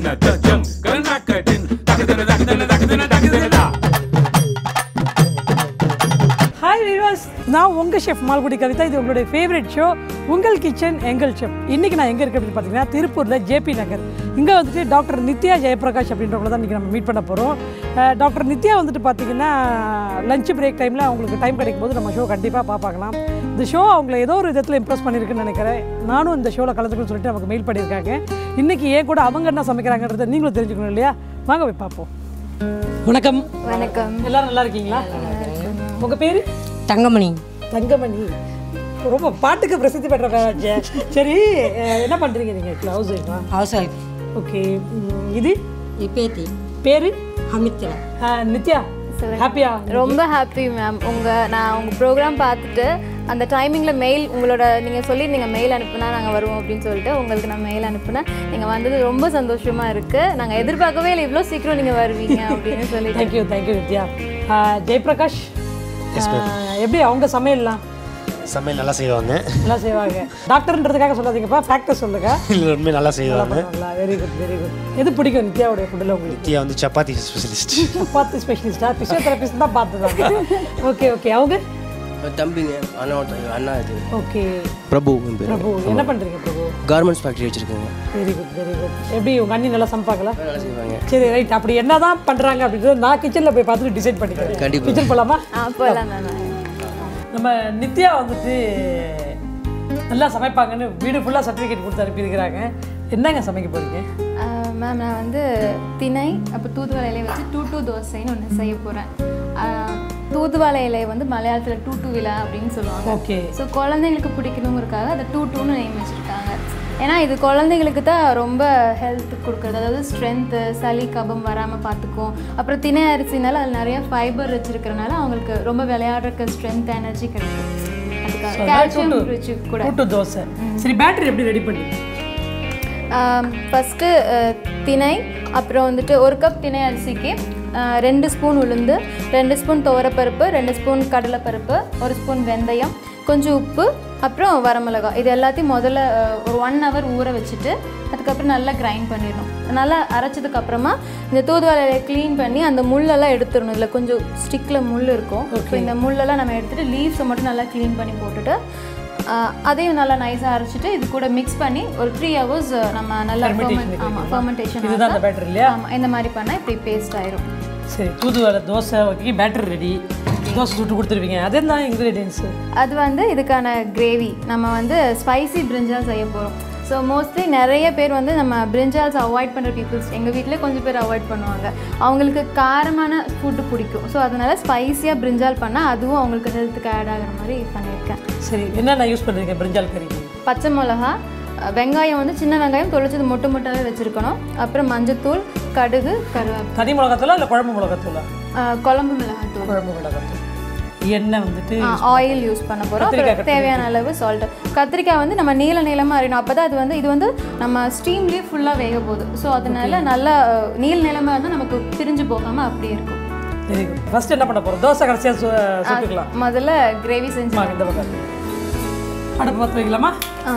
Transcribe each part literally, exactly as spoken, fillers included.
Hi viewers, நான் உங்கள் chef Malgudi Kavitha. இது உங்களுடைய ஃபேவரட் ஷோ உங்கள் கிச்சன் எங்கள் ஷெஃப். இன்றைக்கி நான் எங்கே இருக்கேன் அப்படின்னு பார்த்தீங்கன்னா திருப்பூரில் ஜேபி நகர். இங்கே வந்துட்டு டாக்டர் நித்யா ஜெயபிரகாஷ் அப்படின்றவங்கள தான் இன்றைக்கி நம்ம மீட் பண்ண போகிறோம். டாக்டர் நித்யா வந்துட்டு பார்த்திங்கன்னா லஞ்ச் பிரேக் டைமில் அவங்களுக்கு டைம் கிடைக்கும் போது நம்ம ஷோ கண்டிப்பாக பார்ப்பாங்களாம். இந்த ஷோ அவங்கள ஏதோ ஒரு விதத்தில் இம்ப்ரெஸ் பண்ணியிருக்குன்னு நினைக்கிறேன். நானும் இந்த ஷோவில் கலந்துக்கணும்னு சொல்லிட்டு நமக்கு மெயில் பண்ணியிருக்காங்க. இன்றைக்கி ஏன் கூட அவங்க என்ன சமைக்கிறாங்கன்றதை நீங்களும் தெரிஞ்சுக்கணும் இல்லையா? வாங்க போய் பார்ப்போம். வணக்கம். வணக்கம். எல்லோரும் நல்லா இருக்கீங்களா? உங்கள் பேர்? தங்கமணி. தங்கமணி ரொம்ப பாட்டுக்கு பிரசித்தி பெற்ற பேராச்சே. சரி, என்ன பண்ணுறீங்க நீங்கள்? ஹவுஸ் ஒய்ஃபா? Housewife. ஓகே. இது பேத்தி பேர்? அமித்ரா. நித்யா ஹாப்பியா? ரொம்ப ஹாப்பி மேம். உங்கள் நான் உங்கள் ப்ரோக்ராம் பார்த்துட்டு அந்த டைமிங்கில் மெயில் உங்களோட நீங்கள் சொல்லியிருந்தீங்க மெயில் அனுப்புனா நாங்கள் வருவோம் அப்படின்னு சொல்லிட்டு உங்களுக்கு நான் மெயில் அனுப்புனேன். நீங்கள் வந்தது ரொம்ப சந்தோஷமாக இருக்குது. நாங்கள் எதிர்பார்க்கவே இல்லை இவ்வளோ சீக்கிரம் நீங்கள் வருவீங்க அப்படின்னு சொல்லி. Thank you thank you Nithya. ஜெயபிரகாஷ் எப்படி அவங்க சமையல்லாம்? சமையல் நல்லா செய்வாங்க. நல்லா செய்வாங்க. டாக்டர்ன்றதுக்காக சொல்லாதீங்கப்பா, ஃபேக்டர் சொல்லுங்க. இல்லை உண்மை நல்லா செய்வாங்க. Very good very good. எது பிடிக்கும் நித்யாவுடைய ஃபுட்டில் உங்களுக்கு? நித்யா வந்து சப்பாத்தி ஸ்பெஷலிஸ்ட். சப்பாத்தி ஸ்பெஷலிஸ்டா? ஃபிசியோதெரபிஸ்ட் தான் பார்த்துதாங்க. Okay okay. அவங்க தம்பிங்க அண்ணா அண்ணா இது. ஓகே. பிரபு. பிரபு என்ன பண்ணுறீங்க பிரபு? கார்மெண்ட்ஸ் ஃபேக்ட்ரி வச்சுருக்கோங்க. Very good very good. எப்படி உங்கள் அண்ணி நல்லா சமைப்பாங்களா? நல்லா செய்வாங்க. சரி ரைட். அப்படி என்ன தான் பண்ணுறாங்க அப்படின்றது நான் கிச்சனில் போய் பார்த்துட்டு டிசைட் பண்ணிக்கிறேன். கண்டிப்பாக. கிச்சன் போகலாமா? ஆ போகலாம் மேம். நம்ம நித்யா வந்துட்டு நல்லா சமைப்பாங்கன்னு வீடு ஃபுல்லாக சர்டிஃபிகேட் கொடுத்து அனுப்பியிருக்கிறாங்க. என்னங்க சமைக்க போகிறீங்க? மேம் நான் வந்து திணை அப்புறம் தூதுவளை இலையை வச்சு டூ டூ தோசைன்னு ஒன்று செய்ய போகிறேன். தூதுவளை இலையை வந்து மலையாளத்தில் டூ டூ விழா அப்படின்னு சொல்லுவாங்க. ஓகே. ஸோ குழந்தைங்களுக்கு பிடிக்கணுங்கிறதுக்காக அதை டூ டூன்னு நேம் வச்சுருக்காங்க. ஏன்னா இது குழந்தைங்களுக்கு தான் ரொம்ப ஹெல்த் கொடுக்குறது. அதாவது ஸ்ட்ரென்த்து, சளி கபம் வராமல் பார்த்துக்கும். அப்புறம் திணை அரிசினால அதில் நிறைய ஃபைபர் வச்சுருக்கிறனால அவங்களுக்கு ரொம்ப விளையாடுறதுக்கு ஸ்ட்ரென்த் எனர்ஜி கிடைக்கும். அதுக்காக கால்சியம் ரிச்சு கூட. டூ டூ தோசை. சரி, பேட்டரி எப்படி ரெடி பண்ணி? ஃபஸ்ட்டு திணை, அப்புறம் வந்துட்டு ஒரு கப் திணை அரிசிக்கு ரெண்டு ஸ்பூன் உளுந்து, ரெண்டு ஸ்பூன் துவரப்பருப்பு, ரெண்டு ஸ்பூன் கடலைப்பருப்பு, ஒரு ஸ்பூன் வெந்தயம், கொஞ்சம் உப்பு, அப்புறம் வரமிளகாய். இது எல்லாத்தையும் முதல்ல ஒரு ஒன் ஹவர் ஊற வச்சுட்டு அதுக்கப்புறம் நல்லா கிரைண்ட் பண்ணிடணும். நல்லா அரைச்சதுக்கப்புறமா இந்த தூதுவளையை க்ளீன் பண்ணி அந்த முள்ளெல்லாம் எடுத்துடணும். இதில் கொஞ்சம் ஸ்டிக்கில் முள் இருக்கும். ஸோ இந்த முள்ளெல்லாம் நம்ம எடுத்துகிட்டு லீவ்ஸை மட்டும் நல்லா க்ளீன் பண்ணி போட்டுட்டு அதையும் நல்லா நைஸாக அரைச்சிட்டு இது கூட மிக்ஸ் பண்ணி ஒரு த்ரீ ஹவர்ஸ் நம்ம நல்லா ஆமாம் ஃபர்மெண்டேஷன். இதுதான் அந்த பேட்டரி இல்லையா? ஆமாம், இந்த மாதிரி பண்ணால் இப்படி பேஸ்ட் ஆயிரும். சரி, தூதுவளை dosa okay, batter ready. Dosa சுட்டு கொடுத்துருவீங்க. அது என்ன இன்க்ரீடியன்ஸு? அது வந்து இதுக்கான கிரேவி. நம்ம வந்து ஸ்பைசி பிரிஞ்சால் செய்ய போகிறோம். ஸோ மோஸ்ட்லி நிறைய பேர் வந்து நம்ம பிரிஞ்சால்ஸ் அவாய்ட் பண்ணுற பீப்புள்ஸ் எங்கள் வீட்டில் கொஞ்சம் பேர் அவாய்ட் பண்ணுவாங்க. அவங்களுக்கு காரமான ஃபுட்டு பிடிக்கும். ஸோ அதனால் ஸ்பைஸியாக பிரிஞ்சால் பண்ணால் அதுவும் அவங்களுக்கு ஹெல்த்துக்கு ஆட் ஆகிற மாதிரி பண்ணியிருக்கேன். சரி, என்னென்ன யூஸ் பண்ணுறீங்க பிரிஞ்சால் கறி? பச்சை மிளகா, வெங்காயம் வந்து சின்ன வெங்காயம் தொளிச்சது மொட்டை மொட்டாவே வச்சுருக்கணும். அப்புறம் மஞ்சத்தூள், கடுகு, கருவேப்பிலை. தனி மிளகாத்தூளா இல்லை குழம்பு மிளகாத்தூளா? குழம்பு மிளகாத்தூள். குழம்பு மிளகாத்தூள். எண்ணெய் வந்துட்டு ஆயில் யூஸ் பண்ண போகிறோம். அப்புறம் தேவையான அளவு சால்ட்டு. கத்திரிக்காய் வந்து நம்ம நீள நீளமாக அறியணும். அப்போ தான் அது வந்து இது வந்து நம்ம ஸ்டீம்லேயே ஃபுல்லாக வேக போகுது. ஸோ அதனால நல்லா நீள நீளமாக இருந்தால் நமக்கு பிரிஞ்சு போகாமல் அப்படியே இருக்கும். Very good. ஃபர்ஸ்ட் என்ன பண்ண போகிறோம்? தோசை கடைசியாக சுட்டுக்கலாம். முதல்ல கிரேவி செஞ்சு இந்த பக்கம் அடுப்பு பார்த்து வைக்கலாமா? ஆ,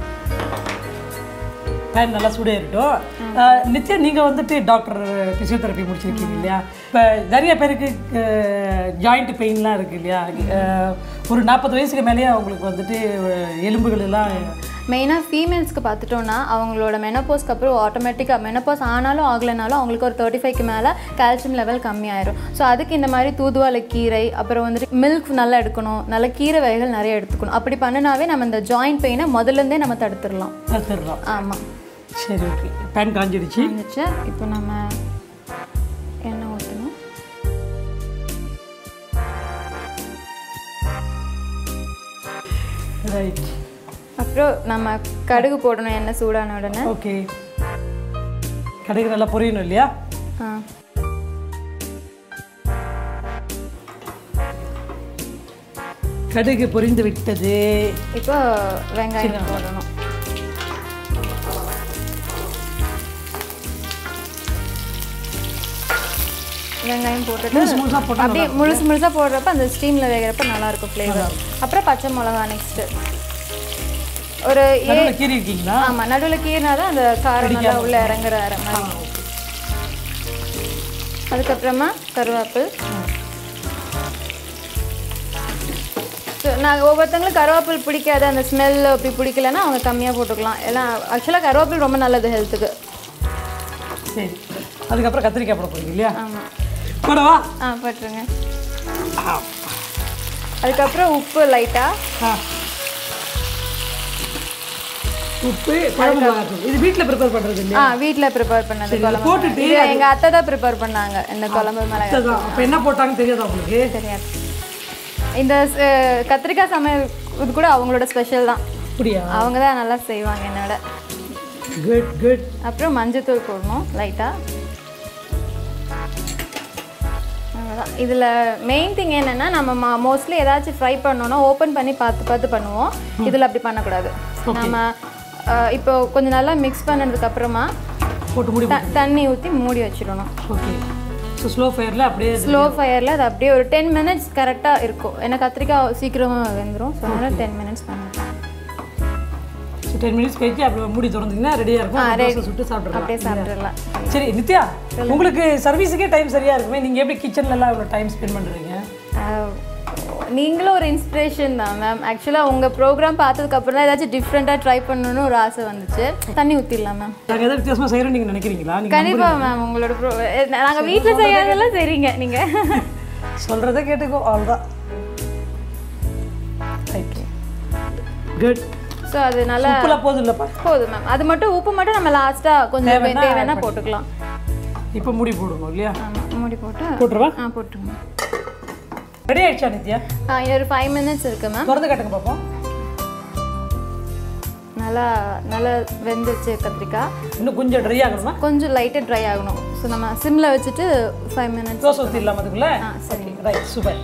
பேன் நல்லா சூடாயிருட்டும். நிச்சயம் நீங்கள் வந்துட்டு டாக்டர் ஃபிசியோதெரப்பி முடிச்சிருக்கீங்க இல்லையா? இப்போ நிறைய பேருக்கு ஜாயிண்ட் பெயின்லாம் இருக்குது இல்லையா? ஒரு நாற்பது வயசுக்கு மேலேயே அவங்களுக்கு வந்துட்டு எலும்புகள் எல்லாம் மெயினாக ஃபீமேல்ஸ்க்கு பார்த்துட்டோன்னா அவங்களோட மெனோபோஸ்க்கு அப்புறம் ஆட்டோமேட்டிக்காக மெனோபோஸ் ஆனாலும் ஆகலைனாலும் அவங்களுக்கு ஒரு தேர்ட்டி ஃபைவ்க்கு மேலே கால்சியம் லெவல் கம்மியாயிரும். ஸோ அதுக்கு இந்த மாதிரி தூதுவளை கீரை, அப்புறம் வந்துட்டு மில்க் நல்லா எடுக்கணும், நல்ல கீரை வகைகள் நிறைய எடுத்துக்கணும். அப்படி பண்ணினாவே நம்ம இந்த ஜாயிண்ட் பெயினை முதல்லேருந்தே நம்ம தடுத்துடலாம். தடுத்துடலாம். ஆமாம். சரி, ஓகே. பேன் காஞ்சிடுச்சு. காஞ்சிடுச்சு. இப்போ நம்ம எண்ணெய் ஊற்றணும். ரைட். அப்புறம் நம்ம கடுகு போடணும் எண்ணெய் சூடான உடனே. ஓகே. கடுகு நல்லா பொரியணும் இல்லையா? ஆ. கடுகு பொரிந்து விட்டது. இப்போ வெங்காயம் போடணும். வெங்காயம் போட்டுட்டு அப்படியே முழுசு முழுசாக போடுறப்ப அந்த ஸ்டீமில் வேகிறப்ப நல்லாயிருக்கும் ஃப்ளேவர். அப்புறம் பச்சை மிளகா நெக்ஸ்ட்டு. ஒரு நடுவுல கீறி இருக்கீங்களா? ஆமாம், நடுவில் கீறினா தான் அந்த காரம் நல்லா உள்ளே இறங்குற மாதிரி. அதுக்கப்புறமா கருவேப்பில். ஸோ நான் ஒவ்வொருத்தவங்களும் கருவேப்பில் பிடிக்காது, அந்த ஸ்மெல் அப்படி பிடிக்கலன்னா அவங்க கம்மியாக போட்டுக்கலாம். எல்லாம் ஆக்சுவலாக கருவேப்பில் ரொம்ப நல்லது ஹெல்த்துக்கு. சரி, அதுக்கப்புறம் கத்திரிக்காய் போட போகிறீங்க இல்லையா? ஆமாம், போடவா? ஆ போட்டுருங்க. அதுக்கப்புறம் உப்பு லைட்டாக. ஆ, உப்பு, குழம்பு மிளகாத்தூள். இது வீட்டில் ப்ரிப்பேர் பண்ணுறது இல்லையா? ஆ வீட்டில் ப்ரிப்பேர் பண்ணது குழம்பு. போட்டுட்டு இது எங்கள் அத்தை தான் ப்ரிப்பேர் பண்ணாங்க இந்த குழம்பு மிளகாய். அப்போ என்ன போட்டாங்கன்னு தெரியாதா உங்களுக்கு? தெரியாது. இந்த அஹ், கத்திரிக்காய் சமையல் இது கூட அவங்களோட ஸ்பெஷல் தான். அப்படியா? அவங்க தான் நல்லா செய்வாங்க என்னோட. Good good. அப்புறம் மஞ்சத்தூள் போடணும் லைட்டாக. அவ்வளோதான். இதில் மெயின் திங் என்னென்னா நம்ம மோஸ்ட்லி ஏதாச்சும் ஃப்ரை பண்ணோன்னா ஓப்பன் பண்ணி பார்த்து பார்த்து பண்ணுவோம். இதில் அப்படி பண்ணக்கூடாது. நம்ம அஹ், இப்போ கொஞ்சம் நல்லா மிக்ஸ் பண்ணதுக்கப்புறமா போட்டு மூடி த தண்ணி ஊற்றி மூடி வச்சிடணும். ஓகே. ஸோ ஸ்லோ ஃபயரில் அப்படியே ஸ்லோ ஃபயரில் அது அப்படியே ஒரு டென் மினிட்ஸ் கரெக்டாக இருக்கும். ஏன்னா கத்திரிக்காய் சீக்கிரமாக வெந்துடும். ஸோ அதனால் டென் மினிட்ஸ் பண்ணிக்கலாம். ஸோ டென் மினிட்ஸ் கழிச்சு அப்படி மூடி திறந்தீங்கன்னா ரெடியாக இருக்கும். தோசை சுட்டு சாப்பிட்றலாம். அப்படியே சாப்பிட்றலாம். சரி நித்யா, உங்களுக்கு சர்வீஸுக்கே டைம் சரியாக இருக்குமே. நீங்கள் எப்படி கிச்சன்லலாம் இவ்வளோ டைம் ஸ்பெண்ட் பண்ணுறீங்க? நீங்களும் ஒரு இன்ஸ்பிரேஷன் தான் மேம். ஆக்சுவலாக உங்கள் ப்ரோக்ராம் பார்த்ததுக்கப்புறம் தான் ஏதாச்சும் டிஃப்ரெண்ட்டாக ட்ரை பண்ணணும்னு ஒரு ஆசை வந்துச்சு. தண்ணி ஊற்றிடலாம் மேம். நாங்கள் எதாவது வித்தியாசமாக செய்கிறோம் நீங்கள் நினைக்கிறீங்களா? நீங்கள் கண்டிப்பாக மேம். உங்களோட ப்ரோ நாங்கள் வீட்டில் செய்யாதெல்லாம் செய்கிறீங்க நீங்கள். சொல்கிறத கேட்டுக்கோ, அவ்வளோதான். Right, good. ஸோ அது நல்லா உப்புலாம் போதும் இல்லைப்பா? போதும் மேம். அது மட்டும் உப்பு மட்டும் நம்ம லாஸ்ட்டாக கொஞ்சம் தேவைன்னா போட்டுக்கலாம். இப்போ மூடி போடணும் இல்லையா? ஆமாம், மூடி போட்டு போட்டுருவா? ஆ போட்டுருங்க. ரெடி ஆயிடுச்சா நித்யா? ஆ ஒரு ஃபைவ் மினிட்ஸ் இருக்குது மேம். திறந்து காட்டுங்க பார்ப்போம். நல்லா நல்லா வெந்துருச்சு கத்திரிக்காய். இன்னும் கொஞ்சம் ட்ரை ஆகணுமா? கொஞ்சம் லைட்டாக ட்ரை ஆகணும். ஸோ நம்ம சிம்மில் வச்சுட்டு ஃபைவ் மினிட்ஸ் தோசை ஊற்றிடலாம் அதுக்குள்ளே? ஆ சரி. Right, super.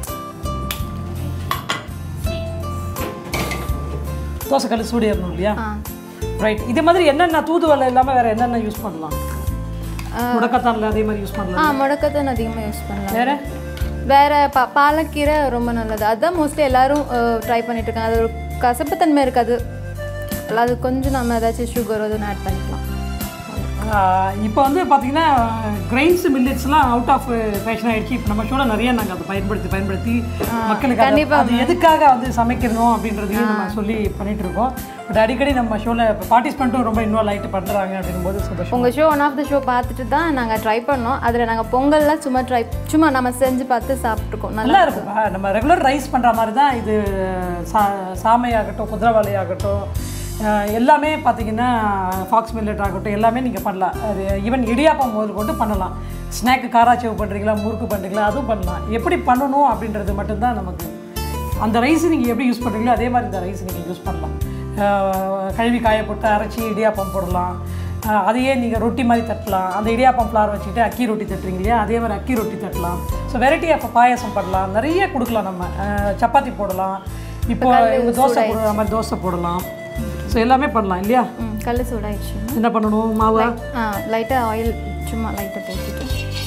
தோசை கல் சூடு ஏறணும் இல்லையா? All right. இது மாதிரி என்னென்ன தூதுவளை இல்லாமல் வேறு என்னென்ன யூஸ் பண்ணலாம்? முடக்கத்தானில் அதே மாதிரி யூஸ் ஆ பண்ணலாம். முடக்கத்தான் அதிகமாக யூஸ் பண்ணலாம். வேறு வேறு பா பாலக்கீரை ரொம்ப நல்லது. அதுதான் மோஸ்ட்லி எல்லோரும் ட்ரை பண்ணிட்டு இருக்காங்க. அது ஒரு கசப்புத்தன்மை இருக்காது. அது கொஞ்சம் நம்ம ஏதாச்சும் சுகர் எதுவும் ஆட் பண்ணிக்கலாம். இப்போ வந்து பார்த்தீங்கன்னா கிரெயின்ஸ் மில்லட்ஸ்லாம் அவுட் ஆஃப் ஃபேஷன் ஆகிடுச்சு. இப்போ நம்ம ஷோவில் நிறைய நாங்கள் அதை பயன்படுத்தி பயன்படுத்தி மக்களுக்கு அது அது எதுக்காக வந்து சமைக்கணும் அப்படின்றதையும் நம்ம சொல்லி பண்ணிட்டு இருக்கோம். பட் அடிக்கடி நம்ம ஷோவில் இப்போ பார்ட்டிசிபெண்ட்டும் ரொம்ப இன்வால்வ் ஆகிட்டு பண்ணுறாங்க அப்படிங்கும்போது சந்தோஷம். உங்கள் show one of the show பார்த்துட்டு தான் நாங்கள் ட்ரை பண்ணோம். அதில் நாங்கள் பொங்கல்லாம் சும்மா ட்ரை சும்மா நம்ம செஞ்சு பார்த்து சாப்பிட்ருக்கோம். நல்லா இருக்குப்பா. நம்ம ரெகுலர் ரைஸ் பண்ணுற மாதிரி தான் இது. சா சாமையாகட்டும், குதிரைவாளி ஆகட்டும், எல்லாமே பார்த்தீங்கன்னா ஃபாக்ஸ் மில்லட் ஆகட்டும், எல்லாமே நீங்கள் பண்ணலாம். அது ஈவன் இடியாப்பம் முதல் கொண்டு பண்ணலாம். ஸ்நாக்கு காராச்சேவு பண்ணுறீங்களா, முறுக்கு பண்ணுறீங்களா, அதுவும் பண்ணலாம். எப்படி பண்ணணும் அப்படின்றது மட்டும்தான் நமக்கு. அந்த ரைஸ் நீங்கள் எப்படி யூஸ் பண்ணுறீங்களோ அதே மாதிரி இந்த ரைஸ் நீங்கள் யூஸ் பண்ணலாம். கழுவி காய போட்டு அரைச்சி இடியாப்பம் போடலாம். அதையே நீங்கள் ரொட்டி மாதிரி தட்டலாம். அந்த இடியாப்பம் ஃப்ளார் வச்சுக்கிட்டு அக்கி ரொட்டி தட்டுறீங்க இல்லையா, அதே மாதிரி அக்கி ரொட்டி தட்டலாம். ஸோ வெரைட்டி ஆஃப் பாயாசம் பண்ணலாம். நிறைய கொடுக்கலாம். நம்ம சப்பாத்தி போடலாம். இப்போ இவங்க தோசை போடுற மாதிரி தோசை போடலாம். ஸோ எல்லாமே பண்ணலாம் இல்லையா? ம் கல் சூடாயிடுச்சு. என்ன பண்ணணும்? மாவா ஆ லைட்டாக ஆயில் சும்மா லைட்டாக தேய்ச்சிட்டு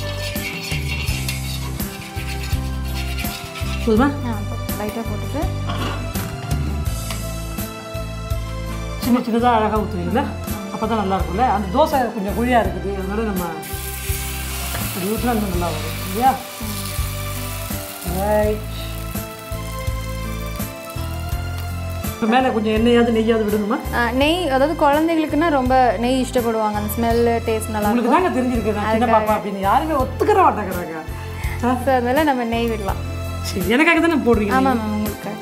போதுமா? ஆ லைட்டாக போட்டுட்டு சின்ன சின்னதாக அழகாக ஊற்றுவீங்களா? அப்போ தான் நல்லா இருக்கும்ல. அந்த தோசை கொஞ்சம் குழியாக இருக்குது, அதனால நம்ம அப்படி ஊற்றினா இன்னும் நல்லா வரும் இல்லையா? ரைட். இப்போ மேலே கொஞ்சம் எண்ணெயாவது நெய்யாவது விடணுமா? நெய், அதாவது குழந்தைகளுக்குன்னா ரொம்ப நெய் இஷ்டப்படுவாங்க. அந்த ஸ்மெல்லு டேஸ்ட் நல்லா உங்களுக்கு தாங்க தெரிஞ்சிருக்கு நான் சின்ன பாப்பா அப்படின்னு. யாருமே ஒத்துக்கிற மாட்டேங்கிறாங்க. ஸோ அதனால நம்ம நெய் விடலாம். சரி, எனக்காக தானே போடுறீங்க? ஆமாம் மேம், உங்களுக்கு.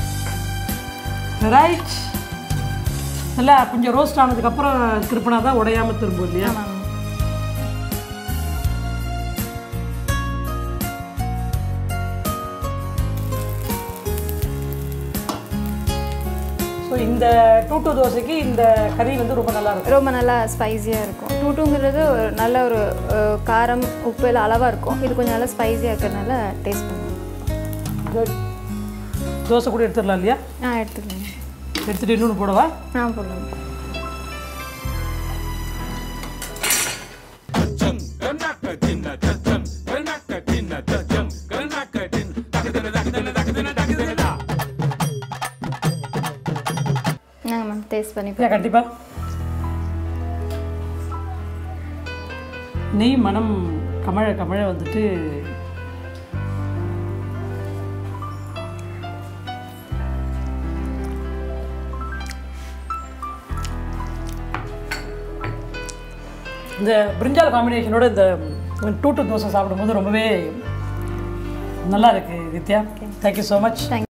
ரைட். நல்லா கொஞ்சம் ரோஸ்ட் ஆனதுக்கப்புறம் திருப்பினா தான் உடையாமல் திரும்பும் இல்லையா? ஆமாம். ஸோ இந்த டூட்டு தோசைக்கு இந்த கறி வந்து ரொம்ப நல்லா இருக்கும். ரொம்ப நல்லா ஸ்பைஸியாக இருக்கும். டூட்டுங்கிறது ஒரு நல்ல ஒரு காரம் உப்பு எல்லாம் அளவாக இருக்கும். இது கொஞ்சம் நல்லா ஸ்பைஸியாக இருக்கிறதுனால டேஸ்ட் பண்ணுவோம். குட். தோசை கூட எடுத்துடலாம் இல்லையா? ஆ எடுத்துக்கலாம். எடுத்துகிட்டு இன்னொன்று போடவா? ஆ போடலாம். பண்ணி நித்யா கண்டிப்பாக. நெய் மனம் கமழ கமழ வந்துட்டு இந்த பிரிஞ்சால் காம்பினேஷனோட இந்த டூ டூ தோசை சாப்பிடும்போது ரொம்பவே நல்லா இருக்குது நித்யா. Thank you so much.